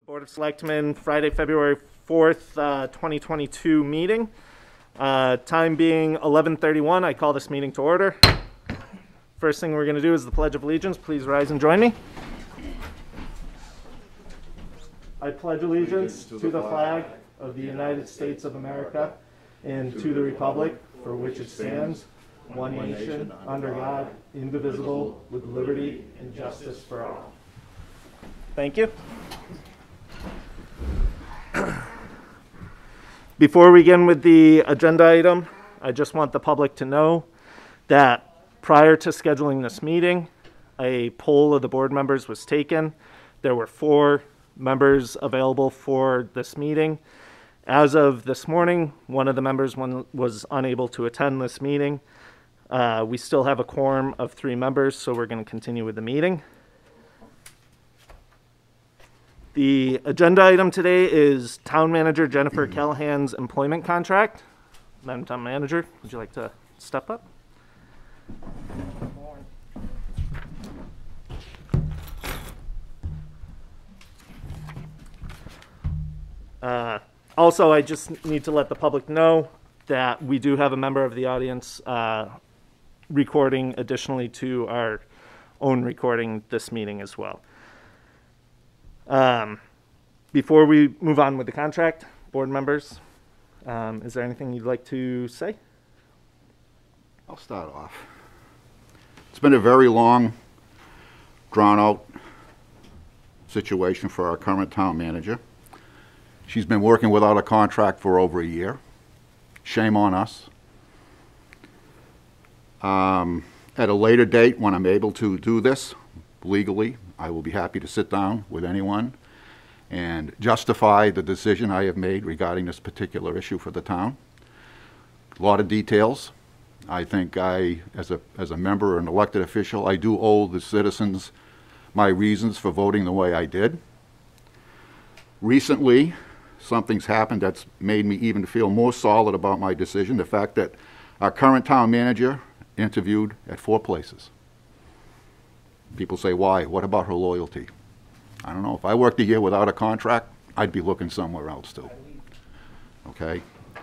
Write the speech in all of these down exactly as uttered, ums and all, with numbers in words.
Board of Selectmen, Friday, February fourth, uh, twenty twenty-two meeting. Uh, time being eleven thirty-one, I call this meeting to order. First thing we're going to do is the Pledge of Allegiance. Please rise and join me. I pledge allegiance to the flag of the United States of America and to the republic for which it stands, one nation, under God, indivisible, with liberty and justice for all. Thank you. Before we begin with the agenda item, I just want the public to know that prior to scheduling this meeting, a poll of the board members was taken. There were four members available for this meeting. As of this morning, one of the members one was unable to attend this meeting. Uh, we still have a quorum of three members, so we're going to continue with the meeting. The agenda item today is Town Manager Jennifer Callahan's employment contract. Madam Town Manager, would you like to step up? Uh, also, I just need to let the public know that we do have a member of the audience uh, recording additionally to our own recording this meeting as well. Um, before we move on with the contract, board members, um, is there anything you'd like to say? I'll start off. It's been a very long, drawn-out situation for our current town manager. She's been working without a contract for over a year. Shame on us. Um, at a later date, when I'm able to do this legally, I will be happy to sit down with anyone and justify the decision I have made regarding this particular issue for the town. A lot of details. I think I, as a, as a member, an elected official, I do owe the citizens my reasons for voting the way I did. Recently, something's happened that's made me even feel more solid about my decision. The fact that our current town manager interviewed at four places. People say, why? What about her loyalty? I don't know. If I worked a year without a contract, I'd be looking somewhere else too. Okay?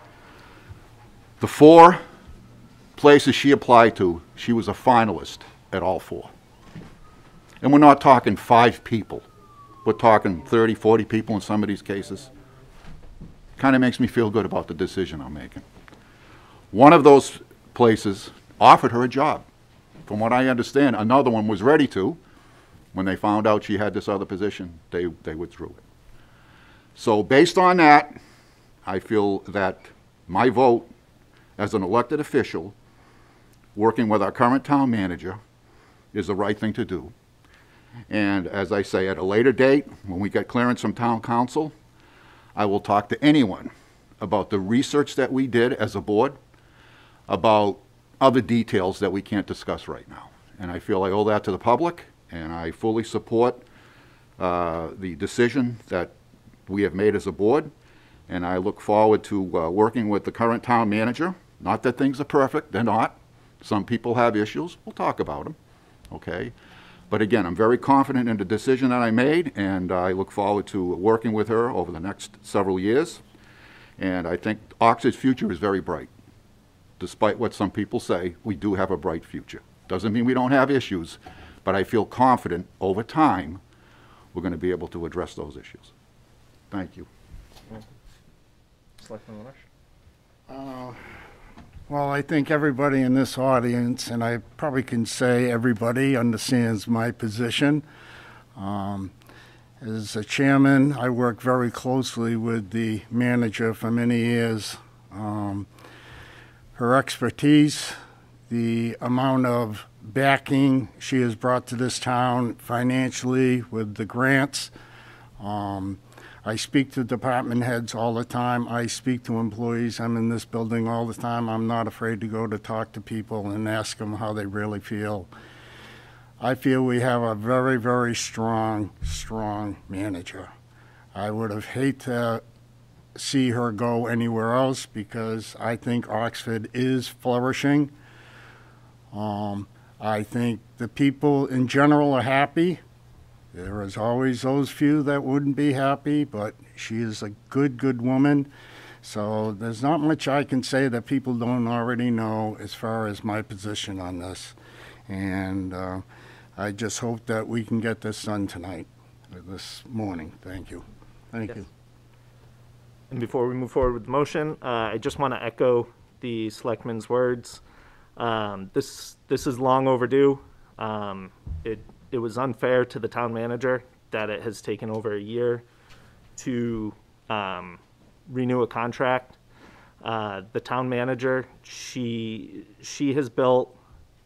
The four places she applied to, she was a finalist at all four. And we're not talking five people. We're talking thirty, forty people in some of these cases. Kind of makes me feel good about the decision I'm making. One of those places offered her a job. From what I understand, another one was ready to. When they found out she had this other position, they, they withdrew it. So based on that, I feel that my vote as an elected official working with our current town manager is the right thing to do. And as I say, at a later date, when we get clearance from town council, I will talk to anyone about the research that we did as a board, about other details that we can't discuss right now. And I feel I owe that to the public, and I fully support uh, the decision that we have made as a board. And I look forward to uh, working with the current town manager. Not that things are perfect, they're not. Some people have issues, we'll talk about them, okay? But again, I'm very confident in the decision that I made, and I look forward to working with her over the next several years. And I think Oxford's future is very bright. Despite what some people say, we do have a bright future. Doesn't mean we don't have issues, but I feel confident over time we're going to be able to address those issues. Thank you. Selectman Marsh? Uh, well, I think everybody in this audience, and I probably can say everybody, understands my position. Um, as a chairman, I work very closely with the manager for many years. Um, her expertise, the amount of backing she has brought to this town financially with the grants. Um, I speak to department heads all the time. I speak to employees. I'm in this building all the time. I'm not afraid to go to talk to people and ask them how they really feel. I feel we have a very, very strong, strong manager. I would have hated to see her go anywhere else because I think Oxford is flourishing. Um, I think the people in general are happy. There is always those few that wouldn't be happy, but she is a good, good woman. So there's not much I can say that people don't already know as far as my position on this. And uh, I just hope that we can get this done tonight, or this morning. Thank you. Thank Yes. you. And before we move forward with the motion, uh, I just want to echo the selectman's words. Um, this this is long overdue. Um, it it was unfair to the town manager that it has taken over a year to um, renew a contract. Uh, the town manager, she she has built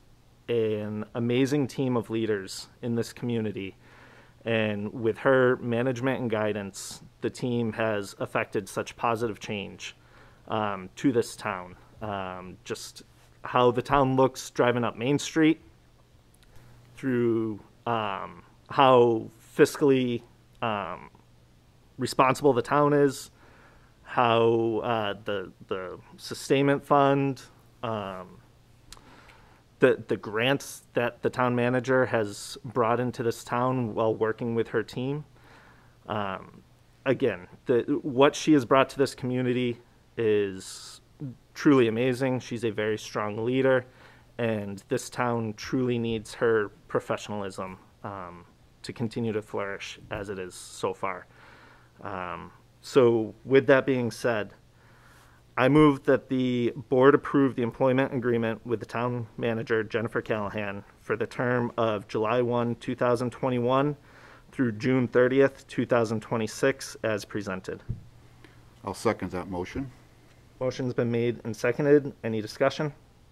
an amazing team of leaders in this community. And with her management and guidance, the team has affected such positive change um, to this town. Um, just how the town looks driving up Main Street, through um, how fiscally um, responsible the town is, how uh, the the sustainment fund, um, the the grants that the town manager has brought into this town while working with her team. Um, again, the what she has brought to this community is truly amazing. She's a very strong leader, and this town truly needs her professionalism um, to continue to flourish as it is so far. Um, so with that being said, I move that the board approve the employment agreement with the town manager, Jennifer Callahan, for the term of July first, two thousand twenty-one through June thirtieth, two thousand twenty-six, as presented. I'll second that motion. Motion's been made and seconded. Any discussion?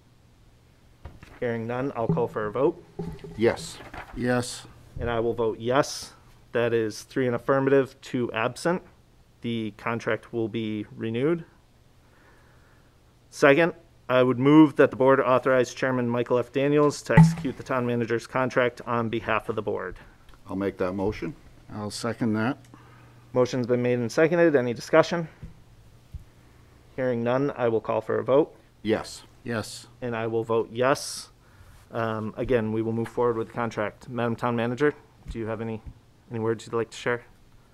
Hearing none, I'll call for a vote. Yes. Yes. And I will vote yes. That is three in affirmative, two absent. The contract will be renewed. Second, I would move that the board authorize Chairman Michael F. Daniels to execute the town manager's contract on behalf of the board. I'll make that motion. I'll second that. Motion's been made and seconded. Any discussion? Hearing none, I will call for a vote. Yes. Yes. And I will vote yes. Um, again, we will move forward with the contract. Madam Town Manager, do you have any, any words you'd like to share?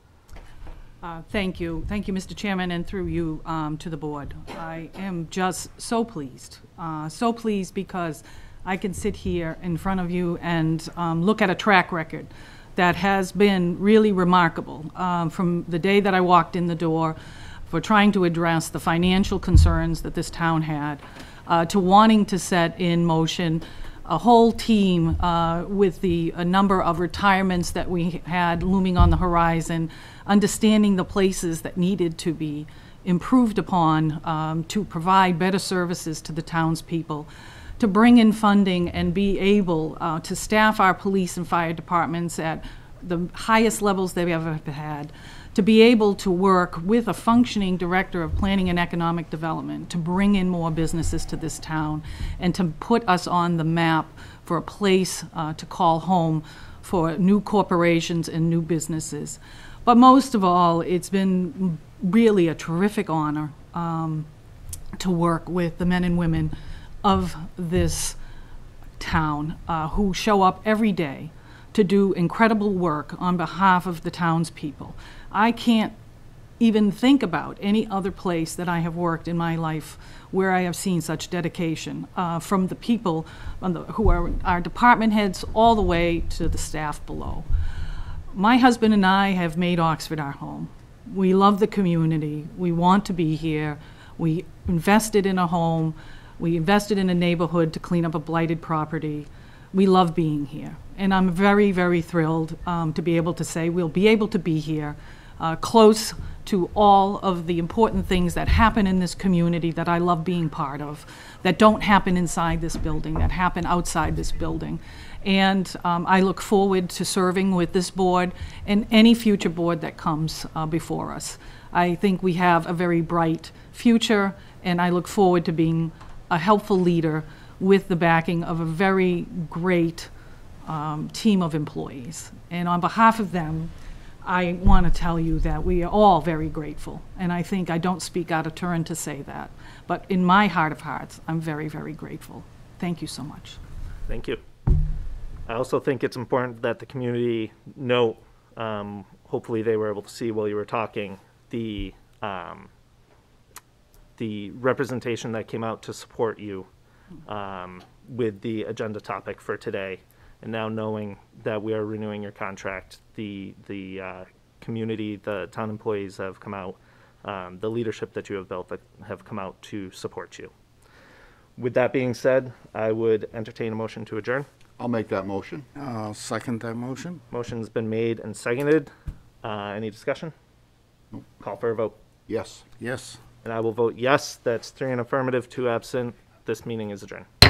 Uh, Thank you. Thank you, Mister Chairman, and through you um, to the board. I am just so pleased, uh, so pleased because I can sit here in front of you and um, look at a track record that has been really remarkable um, from the day that I walked in the door for trying to address the financial concerns that this town had, uh, to wanting to set in motion a whole team uh, with the a number of retirements that we had looming on the horizon, understanding the places that needed to be improved upon um, to provide better services to the townspeople, to bring in funding and be able uh, to staff our police and fire departments at the highest levels they've ever had, to be able to work with a functioning director of planning and economic development to bring in more businesses to this town and to put us on the map for a place uh, to call home for new corporations and new businesses. But most of all, it's been really a terrific honor um, to work with the men and women of this town uh, who show up every day to do incredible work on behalf of the townspeople. I can't even think about any other place that I have worked in my life where I have seen such dedication uh, from the people on the, who are our department heads all the way to the staff below. My husband and I have made Oxford our home. We love the community. We want to be here. We invested in a home. We invested in a neighborhood to clean up a blighted property. We love being here. And I'm very, very thrilled um, to be able to say we'll be able to be here uh, close to all of the important things that happen in this community that I love being part of, that don't happen inside this building, that happen outside this building. And um, I look forward to serving with this board and any future board that comes uh, before us. I think we have a very bright future, and I look forward to being a helpful leader with the backing of a very great um, team of employees. And on behalf of them, I want to tell you that we are all very grateful. And I think I don't speak out of turn to say that. But in my heart of hearts, I'm very, very grateful. Thank you so much. Thank you. I also think it's important that the community note, um, hopefully they were able to see while you were talking, the, um, the representation that came out to support you um, with the agenda topic for today. And now knowing that we are renewing your contract, the, the uh, community, the town employees have come out, um, the leadership that you have built that have come out to support you. With that being said, I would entertain a motion to adjourn. I'll make that motion. I'll second that motion. Motion's been made and seconded. Uh, any discussion? Nope. Call for a vote. Yes. Yes. And I will vote yes. That's three in affirmative, two absent. This meeting is adjourned.